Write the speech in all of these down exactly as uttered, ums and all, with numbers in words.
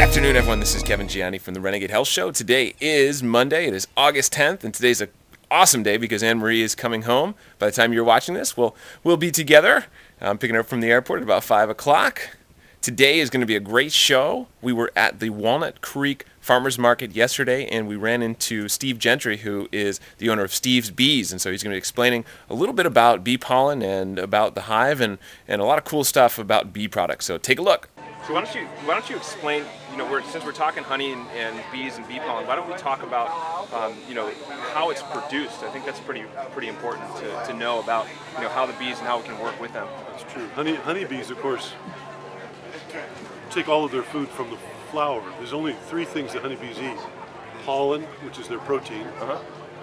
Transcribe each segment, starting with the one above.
afternoon, everyone. This is Kevin Gianni from the Renegade Health Show. Today is Monday. It is August tenth, and today's an awesome day because Anne-Marie is coming home. By the time you're watching this, we'll, we'll be together. I'm picking her up from the airport at about five o'clock. Today is going to be a great show. We were at the Walnut Creek Farmers Market yesterday, and we ran into Steve Gentry, who is the owner of Steve's Bees, and so he's going to be explaining a little bit about bee pollen and about the hive and, and a lot of cool stuff about bee products. So take a look. So why don't you why don't you explain, you know, we're, since we're talking honey and, and bees and bee pollen, why don't we talk about, um, you know, how it's produced? I think that's pretty pretty important to, to know about, you know, how the bees and how we can work with them. That's true. Honey honeybees, of course, take all of their food from the flower. There's only three things that honeybees eat: pollen, which is their protein; uh-huh.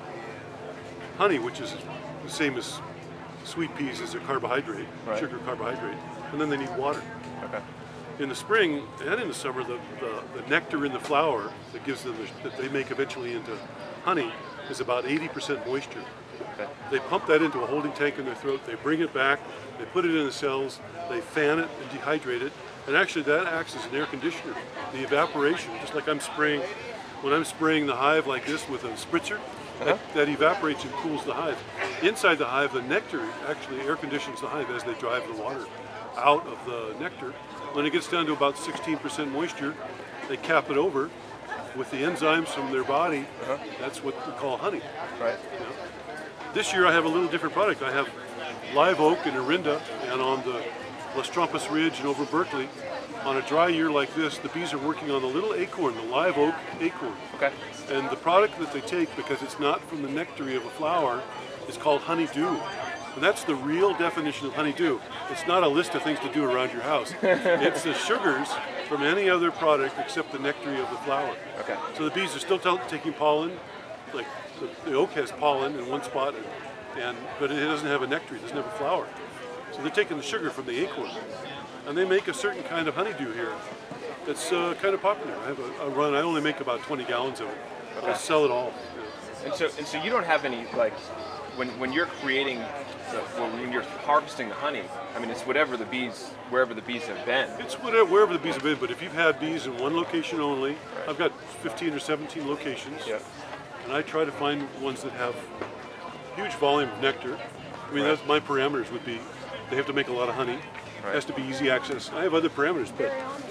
honey, which is the same as sweet peas as their carbohydrate, right. sugar carbohydrate, and then they need water. Okay. In the spring and in the summer, the, the, the nectar in the flower that gives them the, that they make eventually into honey is about eighty percent moisture. Okay. They pump that into a holding tank in their throat. They bring it back. They put it in the cells. They fan it and dehydrate it. And actually, that acts as an air conditioner. The evaporation, just like I'm spraying, when I'm spraying the hive like this with a spritzer, uh-huh. that, that evaporates and cools the hive. Inside the hive, the nectar actually air conditions the hive as they drive the water out of the nectar. When it gets down to about sixteen percent moisture, they cap it over with the enzymes from their body. Uh-huh. That's what we call honey. Right. You know? This year I have a little different product. I have live oak and Arinda, and on the Las Trompas Ridge and over Berkeley, on a dry year like this, the bees are working on the little acorn, the live oak acorn. Okay. And the product that they take, because it's not from the nectary of a flower, is called honeydew. And that's the real definition of honeydew. It's not a list of things to do around your house. It's the sugars from any other product except the nectary of the flower. Okay. So the bees are still taking pollen, like the, the oak has pollen in one spot, and, and but it doesn't have a nectary, it doesn't have a flower. So they're taking the sugar from the acorn, and they make a certain kind of honeydew here that's uh, kind of popular. I have a, a run. I only make about twenty gallons of it. Okay. I sell it all. Yeah. And so, and so you don't have any, like, when when you're creating, the, when you're harvesting the honey, I mean, it's whatever the bees, wherever the bees have been. It's whatever, wherever the bees have been. But if you've had bees in one location only, right. I've got fifteen or seventeen locations, yep. and I try to find ones that have huge volume of nectar. I mean, right. that's my parameters would be. They have to make a lot of honey. Right. It has to be easy access. I have other parameters, but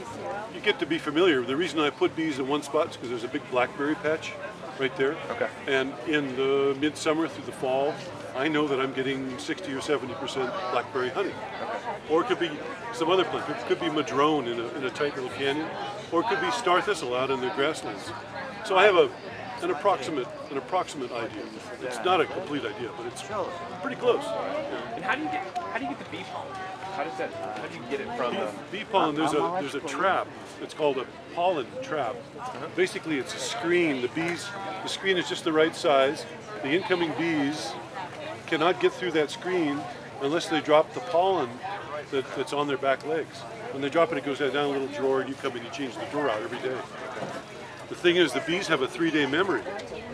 you get to be familiar. The reason I put bees in one spot is because there's a big blackberry patch right there. Okay. And in the midsummer through the fall, I know that I'm getting sixty or seventy percent blackberry honey. Okay. Or it could be some other plant. It could be madrone in a, in a tight little canyon, or it could be star thistle out in the grasslands. So I have a an approximate an approximate idea. It's not a complete idea, but it's pretty close. Yeah. And how do you get how do you get the bee pollen? How does that how do you get it from bee, the bee pollen? There's a there's a trap. It's called a pollen trap. Uh-huh. Basically, it's a screen. The bees the screen is just the right size. The incoming bees cannot get through that screen unless they drop the pollen that, that's on their back legs. When they drop it, it goes down a little drawer, and you come and you change the drawer out every day. The thing is, the bees have a three-day memory,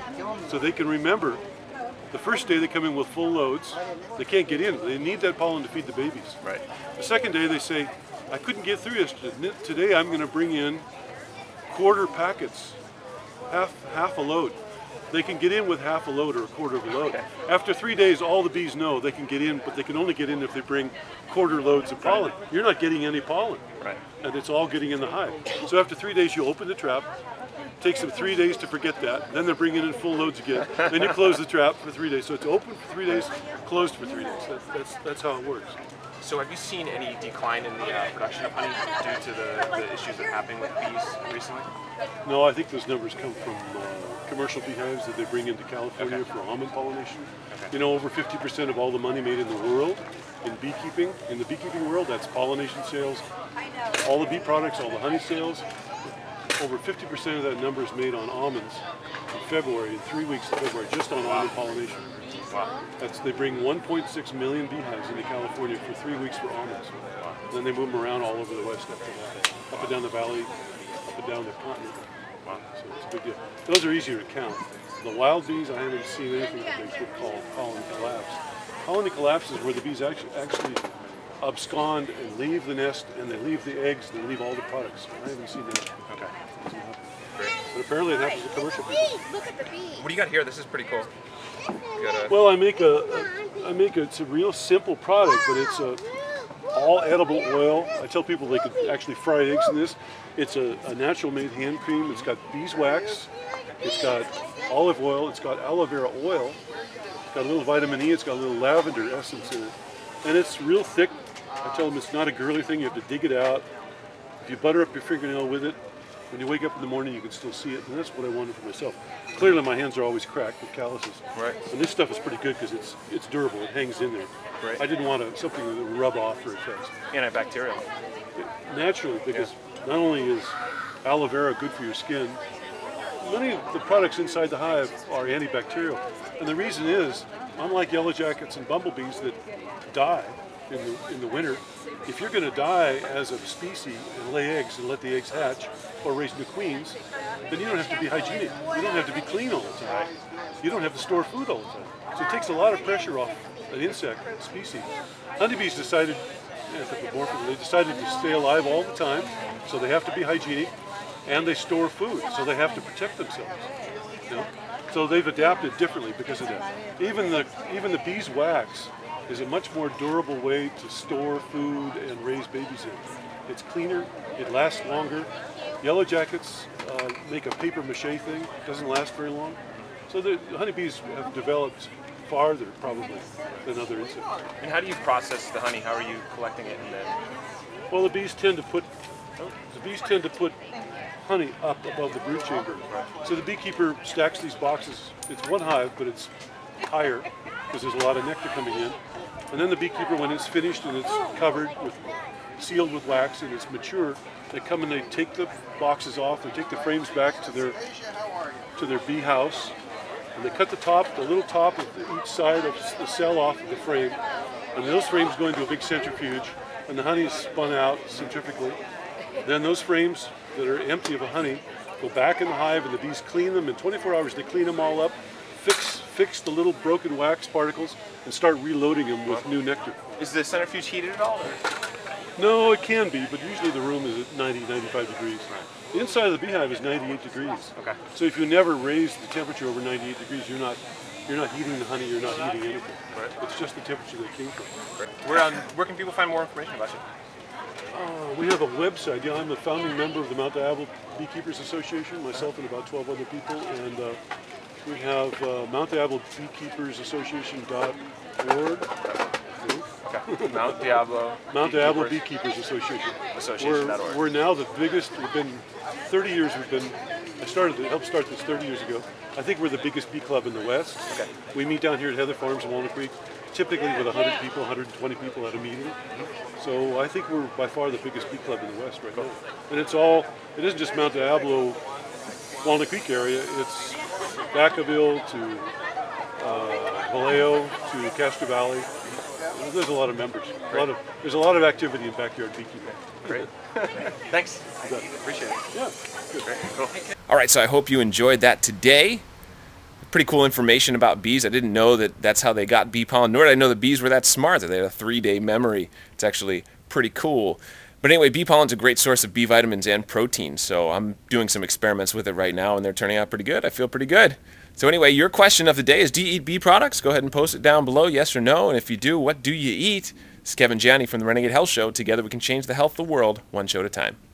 so they can remember. The first day they come in with full loads, they can't get in. They need that pollen to feed the babies. Right. The second day they say, I couldn't get through yesterday. Today I'm going to bring in quarter packets, half half a load. They can get in with half a load or a quarter of a load. Okay. After three days, all the bees know they can get in, but they can only get in if they bring quarter loads of pollen. Right. You're not getting any pollen, right. and it's all getting in the hive. So after three days, you open the trap. Takes them three days to forget that. Then they're bringing in full loads again. Then you close the trap for three days. So it's open for three days, closed for three days. That, that's that's how it works. So have you seen any decline in the uh, production of honey due to the, the issues that are happening with bees recently? No, I think those numbers come from uh, commercial beehives that they bring into California okay. for almond pollination. Okay. You know, over fifty percent of all the money made in the world in beekeeping, in the beekeeping world, that's pollination sales. All the bee products, all the honey sales. Over fifty percent of that number is made on almonds in February, in three weeks in February, just on almond pollination. Wow. That's, they bring one point six million beehives into California for three weeks for almonds. Wow. Then they move them around all over the west after that. Up and down the valley, up and down the continent. Wow. So it's a big deal. Those are easier to count. The wild bees, I haven't seen anything that they could call colony collapse. Colony collapse is where the bees actually, actually abscond and leave the nest, and they leave the eggs, and they leave all the products. I haven't seen that. Okay. Doesn't happen. Great. But apparently it happens with commercial people. Look at the bee. What do you got here? This is pretty cool. You got a, Well, I make a, a I make a, it's a real simple product, but it's a all edible oil. I tell people they could actually fry eggs in this. It's a, a natural made hand cream. It's got beeswax. It's got olive oil. It's got aloe vera oil. It's got a little vitamin E. It's got a little lavender essence in it. And it's real thick. I tell them it's not a girly thing. You have to dig it out. If you butter up your fingernail with it, when you wake up in the morning, you can still see it. And that's what I wanted for myself. Clearly, my hands are always cracked with calluses. Right. And this stuff is pretty good because it's it's durable. It hangs in there. Right. I didn't want to, something that would rub off very fast. antibacterial. Naturally, because not only is aloe vera good for your skin, many of the products inside the hive are antibacterial. And the reason is, unlike yellow jackets and bumblebees that die in the, in the winter, if you're going to die as a species and lay eggs and let the eggs hatch or raise new queens, then you don't have to be hygienic. You don't have to be clean all the time. You don't have to store food all the time. So it takes a lot of pressure off an insect species. Honeybees decided, anthropomorphically, they decided to stay alive all the time, so they have to be hygienic, and they store food, so they have to protect themselves. You know? So they've adapted differently because of that. Even the even the beeswax is a much more durable way to store food and raise babies in. It's cleaner, it lasts longer. Yellow jackets uh, make a paper mache thing, it doesn't last very long. So the honeybees have developed farther probably than other insects. And how do you process the honey? How are you collecting it and then? Well, the bees tend to put the bees tend to put honey up above the brood chamber. So the beekeeper stacks these boxes. It's one hive, but it's higher because there's a lot of nectar coming in. And then the beekeeper, when it's finished and it's covered with, sealed with wax and it's mature, they come and they take the boxes off. They take the frames back to their to their bee house, and they cut the top, the little top of the, each side of the cell off of the frame, and those frames go into a big centrifuge, and the honey is spun out centrifugally. Then those frames that are empty of honey go back in the hive, and the bees clean them. In twenty-four hours, they clean them all up, fix fix the little broken wax particles, and start reloading them with new nectar. Is the centrifuge heated at all? Or? No, it can be, but usually the room is at ninety, ninety-five degrees. The inside of the beehive is ninety-eight degrees. Okay. So if you never raise the temperature over ninety-eight degrees, you're not you're not heating the honey, you're not heating anything. Right. It's just the temperature that came from. Right. Where, um, where can people find more information about you? Uh, we have a website. Yeah, I'm a founding member of the Mount Diablo Beekeepers Association, myself and about twelve other people, and uh, we have uh, Mount Diablo Beekeepers Association dot org. Okay. Mount Diablo. Mount Diablo Beekeepers Association. Association. We're, we're now the biggest. We've been thirty years. We've been. I started. Helped start this thirty years ago. I think we're the biggest bee club in the West. Okay. We meet down here at Heather Farms in Walnut Creek, typically with one hundred people, one hundred twenty people at a meeting. So I think we're by far the biggest bee club in the West right now. And it's all. It isn't just Mount Diablo, Walnut Creek area. It's Vacaville to uh, Vallejo to Castro Valley. There's a lot of members. A lot of, there's a lot of activity in backyard beekeeping. Great. Thanks. Appreciate it. Yeah. Good. Great. Cool. All right, so I hope you enjoyed that today. Pretty cool information about bees. I didn't know that that's how they got bee pollen, nor did I know the bees were that smart, that they had a three-day memory. It's actually pretty cool. But anyway, bee pollen's a great source of B vitamins and protein, so I'm doing some experiments with it right now, and they're turning out pretty good. I feel pretty good. So anyway, your question of the day is, do you eat bee products? Go ahead and post it down below, yes or no. And if you do, what do you eat? This is Kevin Gianni from the Renegade Health Show. Together we can change the health of the world, one show at a time.